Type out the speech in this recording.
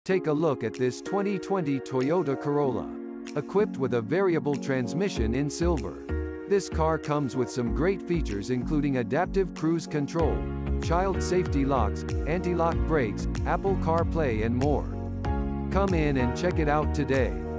Take a look at this 2020 Toyota Corolla. Equipped with a variable transmission in silver. This car comes with some great features including adaptive cruise control, child safety locks, anti-lock brakes, Apple CarPlay and more. Come in and check it out today.